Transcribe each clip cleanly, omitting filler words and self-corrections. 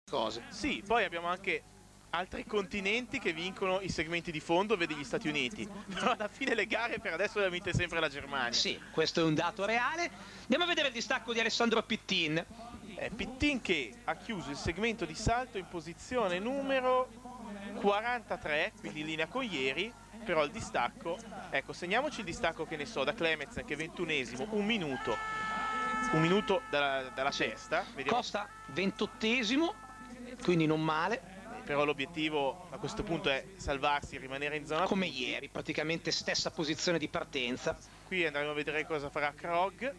cose. Sì, poi abbiamo anche altri continenti che vincono i segmenti di fondo, vedi gli Stati Uniti, però alla fine le gare per adesso le vince sempre la Germania. Sì, questo è un dato reale. Andiamo a vedere il distacco di Alessandro Pittin. Pittin che ha chiuso il segmento di salto in posizione numero 43, quindi in linea con ieri, però il distacco, ecco, segniamoci il distacco, che ne so, da Clemensen che è 21esimo, un minuto dalla testa. Vediamo. Costa 28esimo, quindi non male. Però l'obiettivo a questo punto è salvarsi, rimanere in zona come punti. ieri, praticamente stessa posizione di partenza. Qui andremo a vedere cosa farà Krog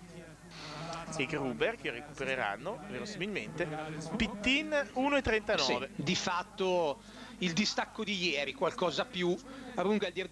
e Gruber, che recupereranno verosimilmente. Pittin 1,39. Sì, di fatto il distacco di ieri, qualcosa più. Rungaldir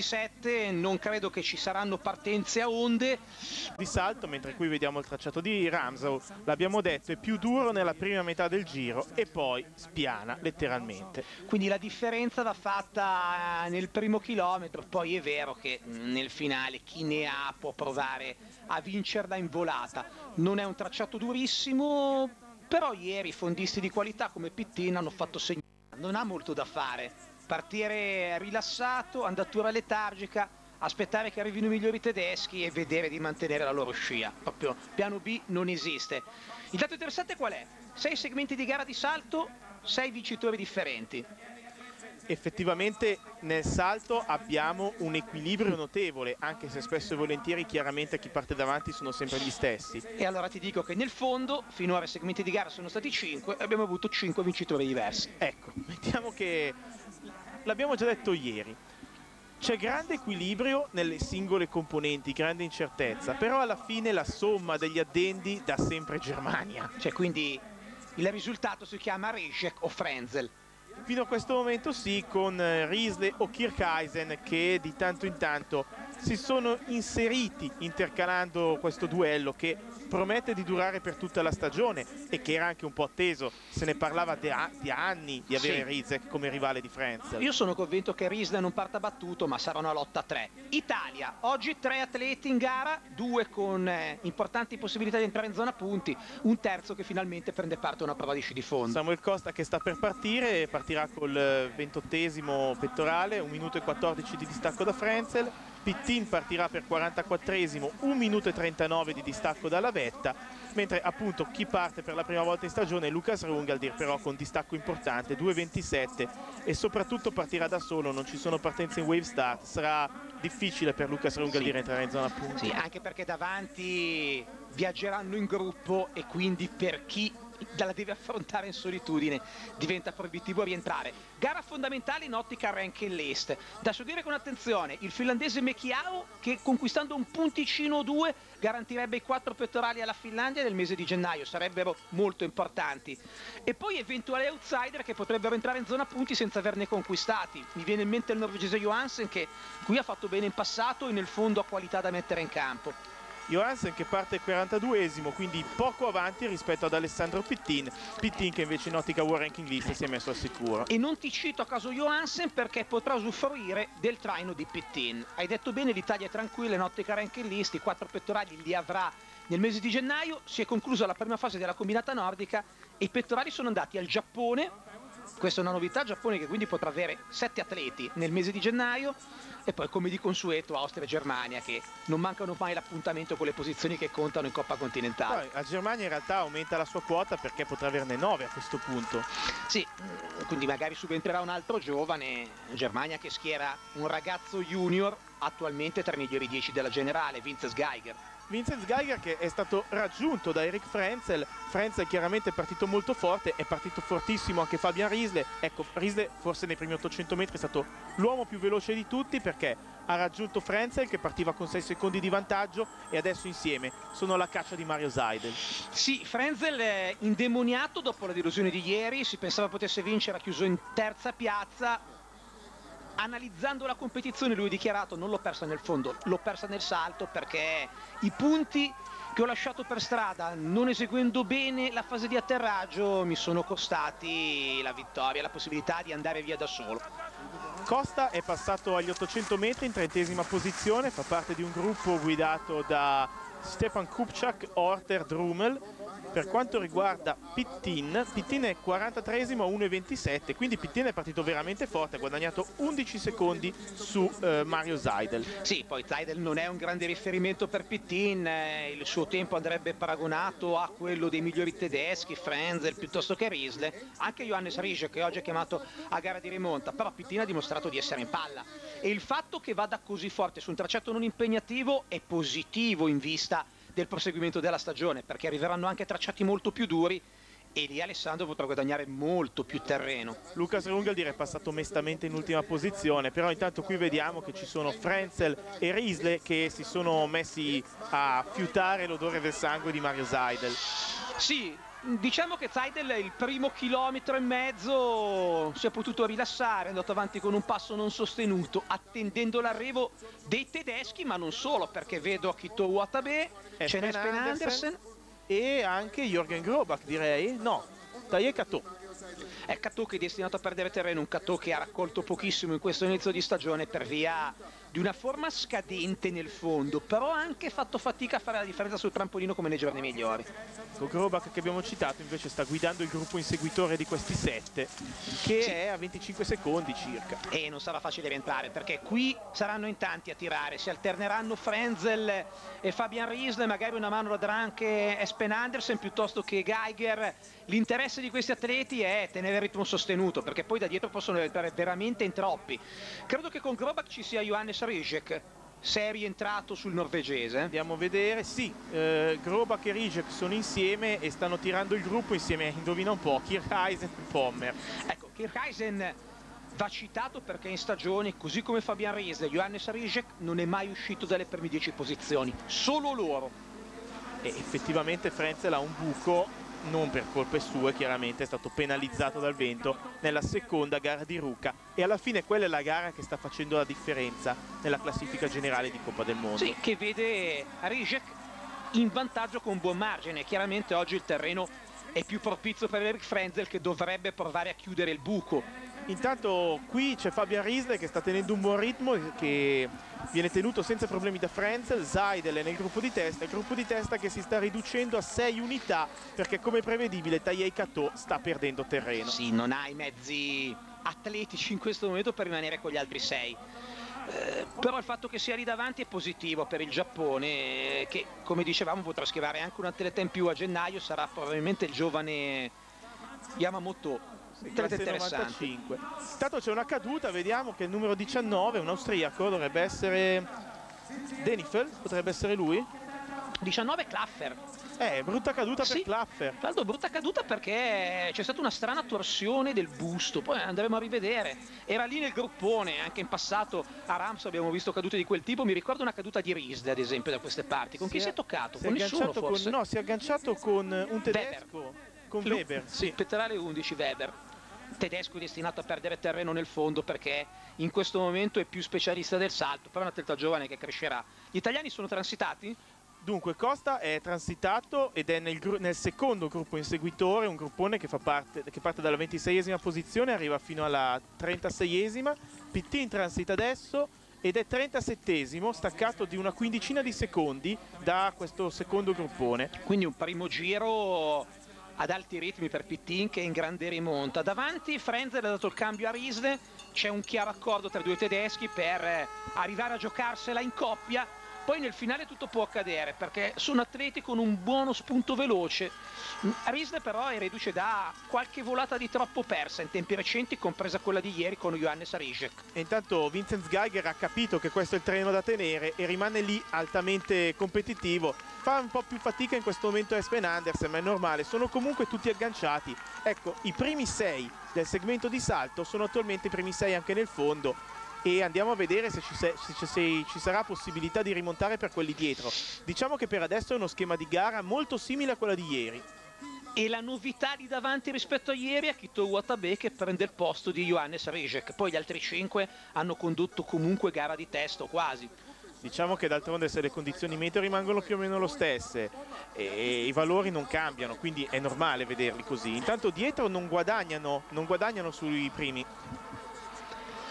2,27, non credo che ci saranno partenze a onde. Di salto, mentre qui vediamo il tracciato di Ramsau, l'abbiamo detto, è più duro nella prima metà del giro e poi spiana letteralmente. Quindi la differenza va fatta nel primo chilometro, poi è vero che nel finale chi ne ha può provare a vincerla in volata. Non è un tracciato durissimo, però ieri fondisti di qualità come Pittin hanno fatto segnare. Non ha molto da fare, partire rilassato, andatura letargica, aspettare che arrivino i migliori tedeschi e vedere di mantenere la loro scia. Proprio piano B non esiste. Il dato interessante qual è? 6 segmenti di gara di salto, 6 vincitori differenti. Effettivamente nel salto abbiamo un equilibrio notevole, anche se spesso e volentieri chiaramente chi parte davanti sono sempre gli stessi. E allora ti dico che nel fondo finora i segmenti di gara sono stati 5 e abbiamo avuto 5 vincitori diversi. Ecco, mettiamo che l'abbiamo già detto ieri. C'è grande equilibrio nelle singole componenti, grande incertezza, però alla fine la somma degli addendi dà sempre Germania. Cioè, quindi il risultato si chiama Rijek o Frenzel. Fino a questo momento sì, con Riesle o Kircheisen che di tanto in tanto si sono inseriti intercalando questo duello che promette di durare per tutta la stagione e che era anche un po' atteso, se ne parlava di anni di avere Riesle come rivale di Frenzel. Io sono convinto che Riesle non parta battuto, ma sarà una lotta a 3. Italia, oggi 3 atleti in gara, 2 con importanti possibilità di entrare in zona punti, un terzo che finalmente prende parte a una prova di sci di fondo. Samuel Costa che sta per partire, partirà col 28esimo pettorale, 1 minuto e 14 di distacco da Frenzel. Pittin partirà per 44esimo, 1 minuto e 39 di distacco dalla vetta, mentre appunto chi parte per la prima volta in stagione è Lucas Rungaldir, però con distacco importante, 2,27, e soprattutto partirà da solo, non ci sono partenze in wave start, sarà difficile per Lucas Rungaldir entrare in zona punti. Sì, anche perché davanti viaggeranno in gruppo e quindi per chi la deve affrontare in solitudine diventa proibitivo rientrare. Gara fondamentale in ottica Rankin List. Da seguire con attenzione il finlandese Mekiao, che conquistando un punticino o 2 garantirebbe i 4 pettorali alla Finlandia nel mese di gennaio, sarebbero molto importanti. E poi eventuali outsider che potrebbero entrare in zona punti senza averne conquistati. Mi viene in mente il norvegese Johansen, che qui ha fatto bene in passato e nel fondo ha qualità da mettere in campo. Johansen che parte 42esimo, quindi poco avanti rispetto ad Alessandro Pittin. Pittin che invece in ottica World Ranking List si è messo al sicuro. E non ti cito a caso Johansen perché potrà usufruire del traino di Pittin. Hai detto bene, l'Italia è tranquilla in ottica Ranking List, i 4 pettorali li avrà nel mese di gennaio. Si è conclusa la prima fase della combinata nordica e i pettorali sono andati al Giappone. Questa è una novità, Giappone che quindi potrà avere 7 atleti nel mese di gennaio, e poi come di consueto Austria e Germania, che non mancano mai l'appuntamento con le posizioni che contano in Coppa Continentale. Poi la Germania in realtà aumenta la sua quota perché potrà averne 9 a questo punto. Sì, quindi magari subentrerà un altro giovane. Germania che schiera un ragazzo junior, attualmente tra i migliori 10 della generale, Vinzenz Geiger. Vinzenz Geiger che è stato raggiunto da Erik Frenzel. Frenzel chiaramente è partito molto forte, è partito fortissimo anche Fabian Riesle. Ecco, Riesle forse nei primi 800 metri è stato l'uomo più veloce di tutti perché ha raggiunto Frenzel che partiva con 6 secondi di vantaggio e adesso insieme sono alla caccia di Mario Seidel. Sì, Frenzel è indemoniato dopo la delusione di ieri, si pensava potesse vincere, ha chiuso in terza piazza. Analizzando la competizione lui ha dichiarato: non l'ho persa nel fondo, l'ho persa nel salto perché i punti che ho lasciato per strada non eseguendo bene la fase di atterraggio mi sono costati la vittoria, la possibilità di andare via da solo. Costa è passato agli 800 metri in 30esima posizione, fa parte di un gruppo guidato da Stepan Kupchak, Orter, Drummel. Per quanto riguarda Pittin è 43esimo a 1,27, quindi Pittin è partito veramente forte, ha guadagnato 11 secondi su Mario Seidel. Sì, poi Seidel non è un grande riferimento per Pittin, il suo tempo andrebbe paragonato a quello dei migliori tedeschi, Frenzel piuttosto che Riesle, anche Johannes Riesche che oggi è chiamato a gara di rimonta, però Pittin ha dimostrato di essere in palla e il fatto che vada così forte su un tracciato non impegnativo è positivo in vista del proseguimento della stagione, perché arriveranno anche tracciati molto più duri e lì Alessandro potrà guadagnare molto più terreno. Lucas Rungeldir è passato mestamente in ultima posizione, però intanto qui vediamo che ci sono Frenzel e Riesle che si sono messi a fiutare l'odore del sangue di Mario Seidel. Sì, diciamo che Seidel il primo chilometro e mezzo si è potuto rilassare, è andato avanti con un passo non sostenuto, attendendo l'arrivo dei tedeschi, ma non solo, perché vedo Akito Watabe, c'è Espen Andersen e anche Jürgen Grobak, direi. No, Taiye Kato. È Kato che è destinato a perdere terreno, un Kato che ha raccolto pochissimo in questo inizio di stagione per via di una forma scadente nel fondo, però ha anche fatto fatica a fare la differenza sul trampolino come nei giorni migliori. Grobak che abbiamo citato invece sta guidando il gruppo inseguitore di questi 7, che sì, è a 25 secondi circa. E non sarà facile rientrare, perché qui saranno in tanti a tirare, si alterneranno Frenzel e Fabian Riesle, magari una mano la darà anche Espen Andersen piuttosto che Geiger. L'interesse di questi atleti è tenere il ritmo sostenuto, perché poi da dietro possono diventare veramente in troppi. Credo che con Grobak ci sia Johannes Riesche, se è rientrato sul norvegese. Andiamo a vedere, sì, Grobak e Riesche sono insieme e stanno tirando il gruppo insieme, indovina un po', Kircheisen e Pommer. Ecco, Kircheisen va citato perché in stagione, così come Fabian Riesle, Johannes Riesche non è mai uscito dalle prime 10 posizioni, solo loro. E effettivamente Frenzel ha un buco, non per colpe sue, chiaramente è stato penalizzato dal vento nella seconda gara di Ruka e alla fine quella è la gara che sta facendo la differenza nella classifica generale di Coppa del Mondo. Sì, che vede Riesche in vantaggio con buon margine. Chiaramente oggi il terreno è più propizio per Erik Frenzel, che dovrebbe provare a chiudere il buco. Intanto qui c'è Fabian Riesle che sta tenendo un buon ritmo, che viene tenuto senza problemi da Frenzel. Seidel è nel gruppo di testa, il gruppo di testa che si sta riducendo a 6 unità perché, come prevedibile, Taiye Kato sta perdendo terreno. Sì, non ha i mezzi atletici in questo momento per rimanere con gli altri 6. Però il fatto che sia lì davanti è positivo per il Giappone, che come dicevamo potrà schivare anche un atleta in più a gennaio, sarà probabilmente il giovane Yamamoto. Interessante. Intanto c'è una caduta, vediamo che il numero 19, un austriaco, dovrebbe essere Denifel, potrebbe essere lui. 19 Klaffer. Brutta caduta sì, per Klaffer. Tra l'altro brutta caduta perché c'è stata una strana torsione del busto, poi andremo a rivedere. Era lì nel groppone, anche in passato a Rams abbiamo visto cadute di quel tipo. Mi ricordo una caduta di Riesle, ad esempio, da queste parti. Con chi si è toccato? Con nessuno forse? No, si è agganciato con un tedesco. Weber. Con Weber, sì. Pettorale 11 Weber. Tedesco destinato a perdere terreno nel fondo perché in questo momento è più specialista del salto, però è un atleta giovane che crescerà. Gli italiani sono transitati? Dunque Costa è transitato ed è nel secondo gruppo inseguitore, un gruppone che parte dalla 26esima posizione, arriva fino alla 36esima. Pittin transita adesso ed è 37esimo, staccato di una quindicina di secondi da questo secondo gruppone. Quindi un primo giro ad alti ritmi per Pittin, che è in grande rimonta. Davanti Frenzel ha dato il cambio a Riesle, c'è un chiaro accordo tra i due tedeschi per arrivare a giocarsela in coppia. Poi nel finale tutto può accadere perché sono atleti con un buono spunto veloce. Riesle però è reduce da qualche volata di troppo persa in tempi recenti, compresa quella di ieri con Johannes Riesche. E intanto Vinzenz Geiger ha capito che questo è il treno da tenere e rimane lì altamente competitivo. Fa un po' più fatica in questo momento Espen Andersen, ma è normale, sono comunque tutti agganciati. Ecco, i primi 6 del segmento di salto sono attualmente i primi 6 anche nel fondo. E andiamo a vedere se ci sarà possibilità di rimontare per quelli dietro. Diciamo che per adesso è uno schema di gara molto simile a quella di ieri. E la novità di davanti rispetto a ieri è Akito Watabe, che prende il posto di Johannes Riesche. Poi gli altri 5 hanno condotto comunque gara di testa o quasi. Diciamo che d'altronde se le condizioni meteo rimangono più o meno lo stesse e i valori non cambiano, quindi è normale vederli così. Intanto dietro non guadagnano sui primi.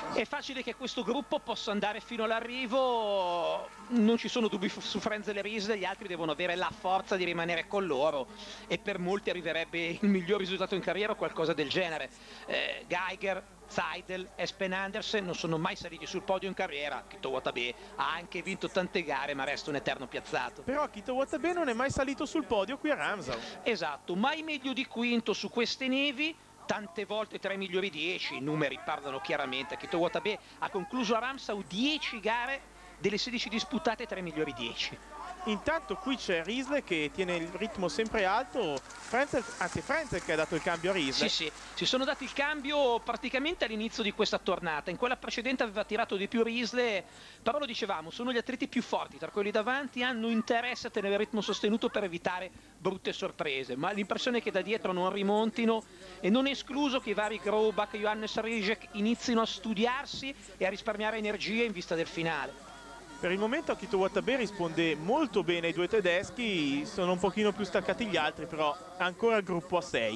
È facile che questo gruppo possa andare fino all'arrivo, non ci sono dubbi su Frenzel e Riesler, gli altri devono avere la forza di rimanere con loro e per molti arriverebbe il miglior risultato in carriera o qualcosa del genere. Geiger, Seidel, Espen Andersen non sono mai saliti sul podio in carriera. Akito Watabe ha anche vinto tante gare ma resta un eterno piazzato. Però Akito Watabe non è mai salito sul podio qui a Ramsau. Esatto, mai meglio di quinto su queste nevi. Tante volte tra i migliori 10, i numeri parlano chiaramente. Akito Watabe ha concluso a Ramsau 10 gare delle 16 disputate tra i migliori 10. Intanto qui c'è Riesler che tiene il ritmo sempre alto, Frenzel che ha dato il cambio a Riesler. Sì, si sono dati il cambio praticamente all'inizio di questa tornata. In quella precedente aveva tirato di più Riesler, però lo dicevamo, sono gli atleti più forti tra quelli davanti, hanno interesse a tenere il ritmo sostenuto per evitare brutte sorprese, ma l'impressione è che da dietro non rimontino e non è escluso che i vari Grobak, Johannes Rijek inizino a studiarsi e a risparmiare energie in vista del finale. Per il momento Akito Watabe risponde molto bene ai due tedeschi, sono un pochino più staccati gli altri, però ancora il gruppo a 6.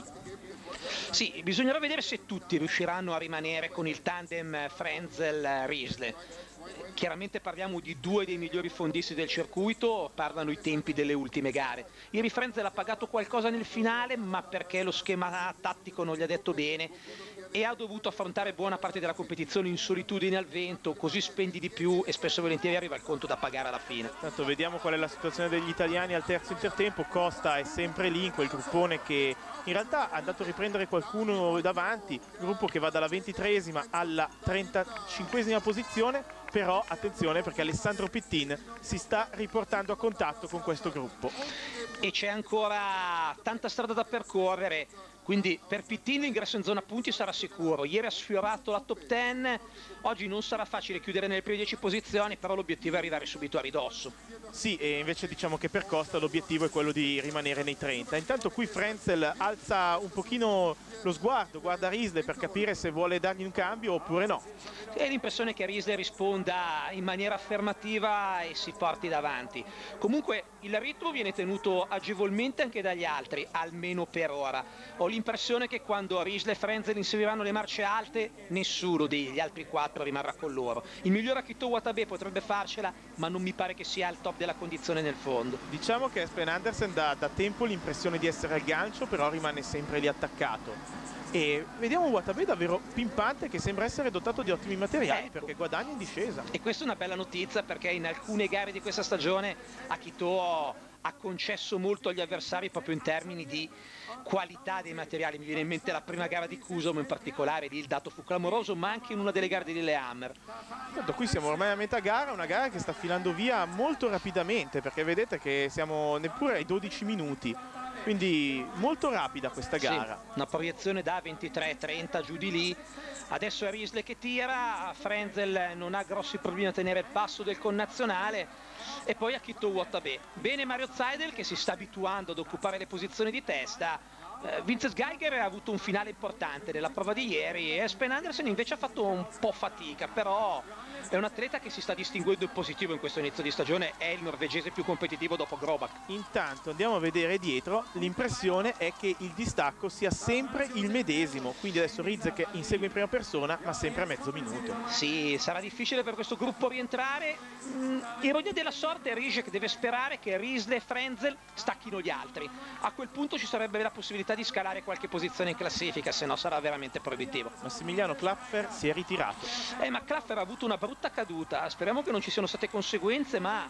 Sì, bisognerà vedere se tutti riusciranno a rimanere con il tandem Frenzel-Riesler. Chiaramente parliamo di due dei migliori fondisti del circuito, parlano i tempi delle ultime gare. Ieri Frenzel ha pagato qualcosa nel finale, ma perché lo schema tattico non gli ha detto bene e ha dovuto affrontare buona parte della competizione in solitudine al vento, così spendi di più e spesso e volentieri arriva il conto da pagare alla fine. Tanto vediamo qual è la situazione degli italiani al terzo intertempo. Costa è sempre lì in quel gruppone che in realtà ha andato a riprendere qualcuno davanti, gruppo che va dalla 23esima alla 35esima posizione, però attenzione perché Alessandro Pittin si sta riportando a contatto con questo gruppo. E c'è ancora tanta strada da percorrere, quindi per Pittin l'ingresso in zona punti sarà sicuro. Ieri ha sfiorato la top 10, oggi non sarà facile chiudere nelle prime 10 posizioni, però l'obiettivo è arrivare subito a ridosso. Sì, e invece diciamo che per Costa l'obiettivo è quello di rimanere nei 30. Intanto qui Frenzel alza un pochino lo sguardo, guarda Riesler per capire se vuole dargli un cambio oppure no. È l'impressione che Riesler risponda in maniera affermativa e si porti davanti. Comunque il ritmo viene tenuto agevolmente anche dagli altri, almeno per ora. Ho l'impressione che quando Riesler e Frenzel inseguiranno le marce alte, nessuno degli altri 4 rimarrà con loro. Il miglior Akito Watabe potrebbe farcela, ma non mi pare che sia al top della condizione nel fondo. Diciamo che Espen Andersen dà da tempo l'impressione di essere al gancio, però rimane sempre lì attaccato. E vediamo un Watabe davvero pimpante che sembra essere dotato di ottimi materiali, perché guadagna in discesa. E questa è una bella notizia perché in alcune gare di questa stagione Akito ha concesso molto agli avversari proprio in termini di qualità dei materiali. Mi viene in mente la prima gara di Kusom in particolare, lì il dato fu clamoroso, ma anche in una delle gare di Lillehammer. Qui siamo ormai a metà gara, una gara che sta filando via molto rapidamente, perché vedete che siamo neppure ai 12 minuti. Quindi molto rapida questa gara. Sì, una proiezione da 23-30 giù di lì. Adesso è Riesler che tira, Frenzel non ha grossi problemi a tenere il passo del connazionale e poi Akito Watabe. Bene Mario Seidel che si sta abituando ad occupare le posizioni di testa. Vincent Geiger ha avuto un finale importante nella prova di ieri e Espen Andersen invece ha fatto un po' fatica, però è un atleta che si sta distinguendo in positivo in questo inizio di stagione, è il norvegese più competitivo dopo Grobak. Intanto andiamo a vedere dietro, l'impressione è che il distacco sia sempre il medesimo, quindi adesso Rijek insegue in prima persona ma sempre a mezzo minuto. Sì, sarà difficile per questo gruppo rientrare. Ironia della sorte, Rijek deve sperare che Riesler e Frenzel stacchino gli altri. A quel punto ci sarebbe la possibilità di scalare qualche posizione in classifica, se no sarà veramente proibitivo. Massimiliano Klaffer si è ritirato. Ma Klaffer ha avuto una brutta caduta, speriamo che non ci siano state conseguenze, ma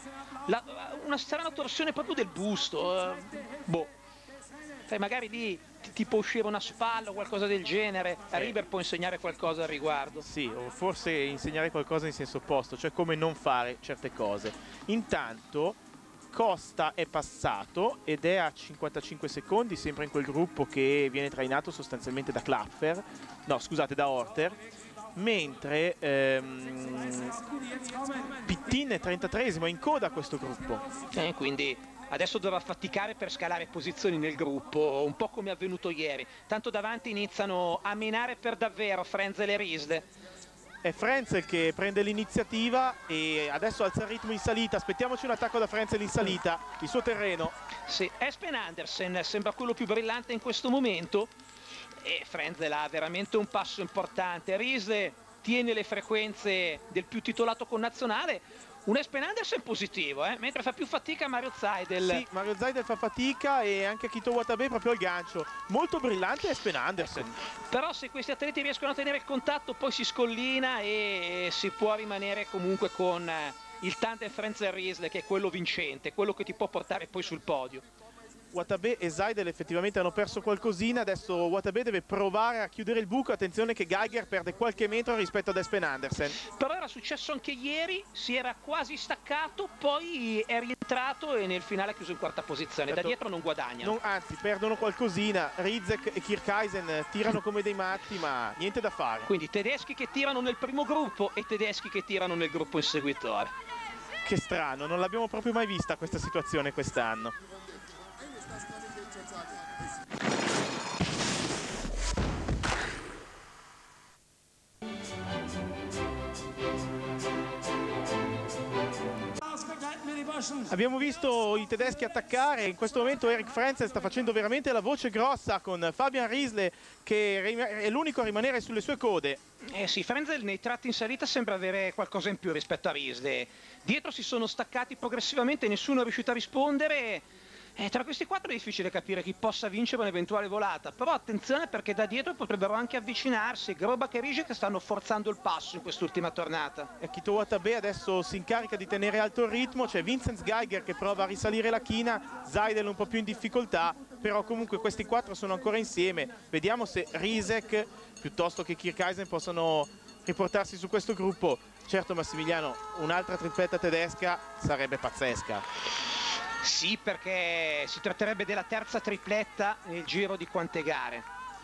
una strana torsione proprio del busto. Magari lì ti può uscire una spalla o qualcosa del genere. Riber può insegnare qualcosa al riguardo. Sì, o forse insegnare qualcosa in senso opposto, cioè come non fare certe cose. Intanto Costa è passato ed è a 55 secondi, sempre in quel gruppo che viene trainato sostanzialmente da Klaffer, no scusate, da Orter, mentre Pittin è 33esimo, è in coda a questo gruppo. Quindi adesso dovrà faticare per scalare posizioni nel gruppo, un po' come è avvenuto ieri. Tanto davanti iniziano a menare per davvero Frenzel e Riesler. È Frenzel che prende l'iniziativa e adesso alza il ritmo in salita. Aspettiamoci un attacco da Frenzel in salita, il suo terreno. Sì, Espen Andersen sembra quello più brillante in questo momento e Frenzel ha veramente un passo importante. Riesler mantiene le frequenze del più titolato connazionale. Un Espen Andersen positivo, mentre fa più fatica Mario Zeidel. Sì, Mario Zeidel fa fatica e anche Akito Watabe proprio al gancio. Molto brillante Espen Andersen. Però se questi atleti riescono a tenere il contatto poi si scollina e si può rimanere comunque con il tandem Frenzel-Riesler, che è quello vincente, quello che ti può portare poi sul podio. Watabe e Zeidel effettivamente hanno perso qualcosina, adesso Watabe deve provare a chiudere il buco. Attenzione che Geiger perde qualche metro rispetto ad Espen Andersen. Però era successo anche ieri, si era quasi staccato, poi è rientrato e nel finale ha chiuso in quarta posizione. Certo, da dietro non guadagnano. Anzi, perdono qualcosina. Rizek e Kircheisen tirano come dei matti, ma niente da fare. Quindi tedeschi che tirano nel primo gruppo e tedeschi che tirano nel gruppo inseguitore. Che strano, non l'abbiamo proprio mai vista questa situazione quest'anno. Abbiamo visto i tedeschi attaccare, in questo momento Erik Frenzel sta facendo veramente la voce grossa con Fabian Riesler che è l'unico a rimanere sulle sue code. Sì, Frenzel nei tratti in salita sembra avere qualcosa in più rispetto a Riesler. Dietro si sono staccati progressivamente, nessuno è riuscito a rispondere. Tra questi quattro è difficile capire chi possa vincere un'eventuale volata, però attenzione perché da dietro potrebbero anche avvicinarsi. Grobak e Rizek stanno forzando il passo in quest'ultima tornata. E Akito Watabe adesso si incarica di tenere alto il ritmo, c'è Vinzenz Geiger che prova a risalire la china, Zeidel un po' più in difficoltà, però comunque questi quattro sono ancora insieme. Vediamo se Rizek piuttosto che Kircheisen possono riportarsi su questo gruppo. Certo Massimiliano, un'altra tripletta tedesca sarebbe pazzesca. Sì, perché si tratterebbe della terza tripletta nel giro di quante gare?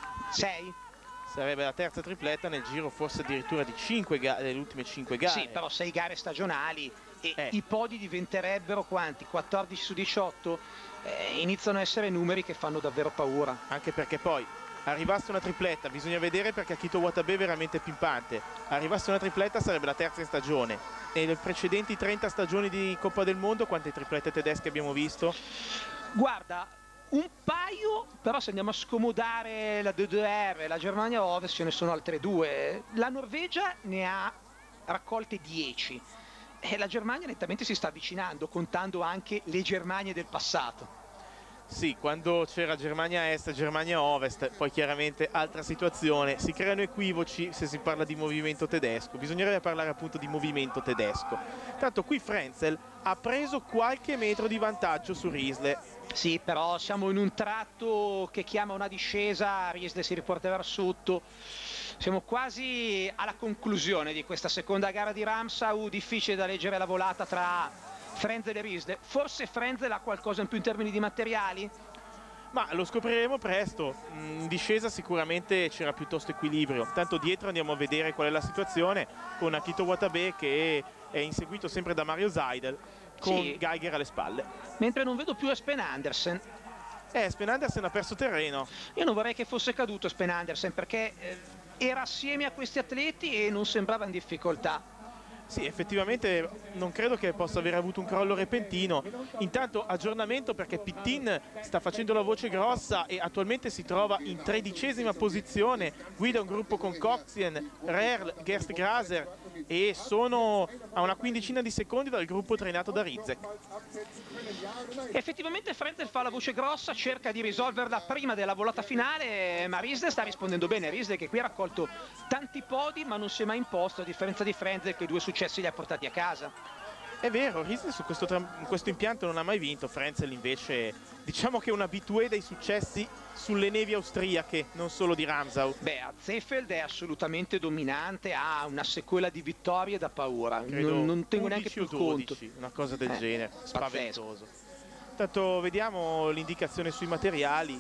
6? Sarebbe la terza tripletta nel giro forse addirittura di 5 gare, delle ultime 5 gare. Sì, però 6 gare stagionali e i podi diventerebbero quanti? 14 su 18? Iniziano a essere numeri che fanno davvero paura. Anche perché poi arrivasse una tripletta, bisogna vedere perché Akito Watabe è veramente pimpante. Arrivasse una tripletta sarebbe la terza in stagione. E nelle precedenti 30 stagioni di Coppa del Mondo quante triplette tedesche abbiamo visto? Guarda, un paio, però se andiamo a scomodare la DDR, la Germania Ovest ce ne sono altre due. La Norvegia ne ha raccolte 10 e la Germania nettamente si sta avvicinando, contando anche le Germanie del passato. Sì, quando c'era Germania Est e Germania Ovest, poi chiaramente altra situazione, si creano equivoci se si parla di movimento tedesco, bisognerebbe parlare appunto di movimento tedesco. Tanto qui Frenzel ha preso qualche metro di vantaggio su Riesler. Sì, però siamo in un tratto che chiama una discesa, Riesler si riporterà sotto. Siamo quasi alla conclusione di questa seconda gara di Ramsau, difficile da leggere la volata tra Frenzel e Riesler. Forse Frenzel ha qualcosa in più in termini di materiali? Ma lo scopriremo presto. In discesa sicuramente c'era piuttosto equilibrio. Tanto dietro andiamo a vedere qual è la situazione con Akito Watabe che è inseguito sempre da Mario Zeidel con Geiger alle spalle. Mentre non vedo più Espen Andersen. Espen Andersen ha perso terreno. Io non vorrei che fosse caduto Espen Andersen perché era assieme a questi atleti e non sembrava in difficoltà. Sì, effettivamente non credo che possa aver avuto un crollo repentino. Intanto aggiornamento perché Pittin sta facendo la voce grossa e attualmente si trova in 13ª posizione, guida un gruppo con Coxien, Rerl, Gerst Graser e sono a una quindicina di secondi dal gruppo trainato da Rizek. Effettivamente Frenzel fa la voce grossa, cerca di risolverla prima della volata finale, ma Riesler sta rispondendo bene. Riesler che qui ha raccolto tanti podi ma non si è mai imposto, a differenza di Frenzel che 2 successi li ha portati a casa. È vero, Riesler su questo impianto non ha mai vinto, Frenzel invece diciamo che è un habitué dei successi sulle nevi austriache, non solo di Ramsau. Beh, a Seefeld è assolutamente dominante, ha una sequela di vittorie da paura, non tengo neanche più 12, conto. Una cosa del genere, spaventoso. Pazzesco. Intanto vediamo l'indicazione sui materiali.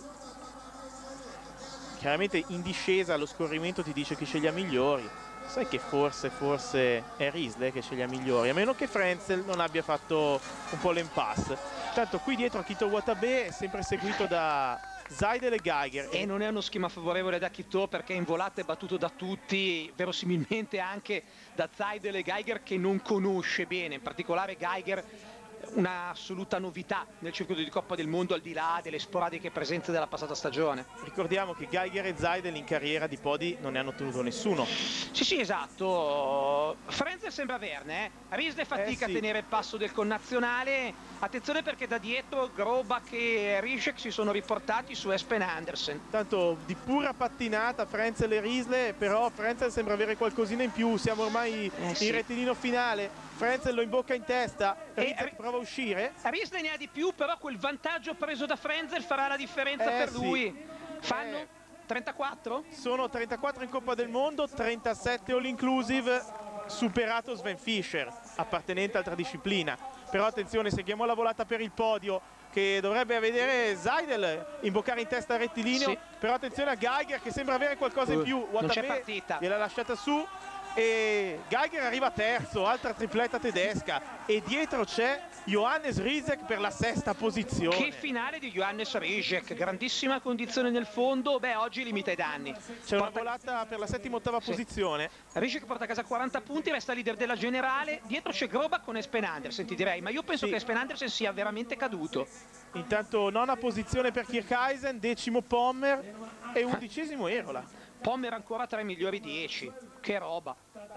Chiaramente in discesa lo scorrimento ti dice chi sceglie migliori. Sai che forse è Riesler che sceglie migliori, a meno che Frenzel non abbia fatto un po' l'impasse. Tanto qui dietro Akito Watabe è sempre seguito da Zeidel e Geiger. E non è uno schema favorevole da Akito perché in volata è battuto da tutti, verosimilmente anche da Zeidel e Geiger che non conosce bene, in particolare Geiger un'assoluta novità nel circuito di Coppa del Mondo, al di là delle sporadiche presenze della passata stagione. Ricordiamo che Geiger e Seidel in carriera di podi non ne hanno ottenuto nessuno. Sì, esatto. Frenzel sembra averne, Riesle fatica a tenere il passo del connazionale. Attenzione, perché da dietro Grobak e Rijek si sono riportati su Espen Andersen. Tanto di pura pattinata Frenzel e Riesle, però Frenzel sembra avere qualcosina in più. Siamo ormai in rettilineo finale. Frenzel lo imbocca in testa, Rijek prova a uscire. Riesle ne ha di più, però quel vantaggio preso da Frenzel farà la differenza per lui. Fanno 34? Sono 34 in Coppa del Mondo, 37 all inclusive, superato Sven Fischer, appartenente a altra disciplina. Però attenzione, seguiamo la volata per il podio, che dovrebbe vedere Seidel imboccare in testa il rettilineo, però attenzione a Geiger che sembra avere qualcosa in più. Non c'è partita. Gliel'ha lasciata su e Geiger arriva terzo, altra tripletta tedesca, e dietro c'è Johannes Rijek per la sesta posizione. Che finale di Johannes Rijek, grandissima condizione nel fondo. Beh, oggi limita i danni. C'è una volata per la settima ottava posizione. Rijek porta a casa 40 punti, resta leader della generale. Dietro c'è Grobak con Espen Andersen, ti direi, ma io penso che Espen Andersen sia veramente caduto. Intanto nona posizione per Kircheisen, decimo Pommer e undicesimo Erola. Pommer ancora tra i migliori 10, che roba.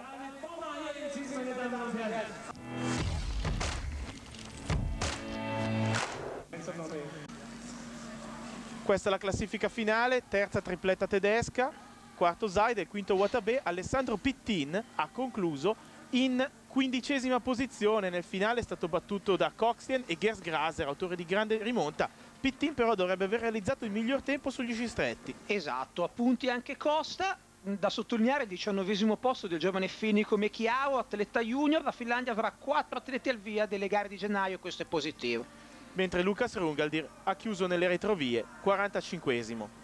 Questa è la classifica finale, terza tripletta tedesca, quarto Seidel, quinto Watabe. Alessandro Pittin ha concluso in 15ª posizione. Nel finale è stato battuto da Coxien e Gersgraser, autore di grande rimonta. Pittin però dovrebbe aver realizzato il miglior tempo sugli sci stretti. Esatto, appunti anche Costa. Da sottolineare il 19° posto del giovane Fenico Mechiao, atleta junior. La Finlandia avrà 4 atleti al via delle gare di gennaio, questo è positivo. Mentre Lukas Rungaldir ha chiuso nelle retrovie, 45esimo.